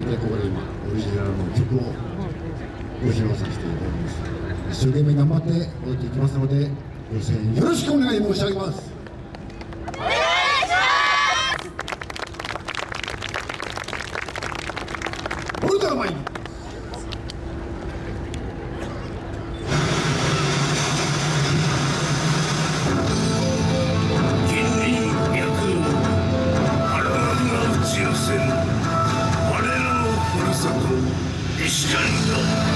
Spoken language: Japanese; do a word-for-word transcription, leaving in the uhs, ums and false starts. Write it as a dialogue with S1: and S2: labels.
S1: でここで今オリジナルの曲をご披露させていただきます。一生懸命頑張って踊っていきますので、ご声援よろしくお願い申し上げます。
S2: お願いします。
S1: ボルトが前に
S3: 我らのふるさと石狩の